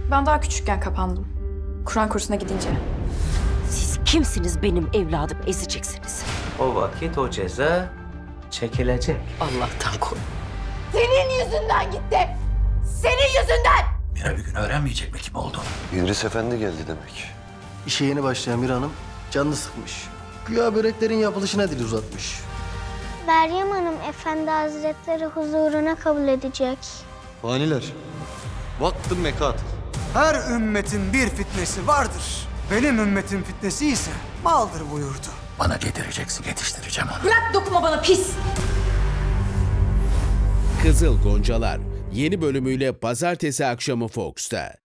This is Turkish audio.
Ben daha küçükken kapandım. Kur'an kursuna gidince. Siz kimsiniz benim evladım ezeceksiniz? O vakit o ceza çekilecek. Allah'tan kork. Senin yüzünden gitti. Senin yüzünden. Mira bir gün öğrenmeyecek mi kim olduğunu? İdris Efendi geldi demek. İşe yeni başlayan bir hanım canını sıkmış. Güya böreklerin yapılışına dil uzatmış. Meryem Hanım Efendi Hazretleri huzuruna kabul edecek. Faniler, vaktın mekat. Her ümmetin bir fitnesi vardır. Benim ümmetin fitnesi ise maldır buyurdu. Bana getireceksin, yetiştireceğim onu. Bırak dokunma bana pis. Kızıl Goncalar yeni bölümüyle pazartesi akşamı Fox'ta.